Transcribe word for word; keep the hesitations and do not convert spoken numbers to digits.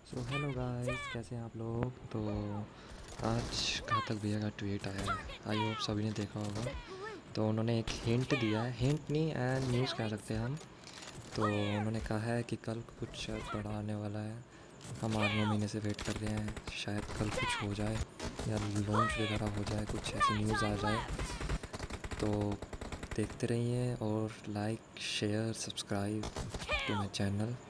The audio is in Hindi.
सो हेलो गाइस, कैसे हैं आप लोग। तो आज घातक भैया का ट्वीट आया है, आई होप सभी ने देखा होगा। तो उन्होंने एक हिंट दिया है, हिंट नहीं एंड न्यूज़ कह सकते हैं हम। तो उन्होंने कहा है कि कल कुछ शायद बड़ा आने वाला है। हम आठ नौ महीने से वेट कर रहे हैं, शायद कल कुछ हो जाए या लॉन्च वगैरह हो जाए, कुछ ऐसी न्यूज़ आ जाए। तो देखते रहिए और like share subscribe to my channel.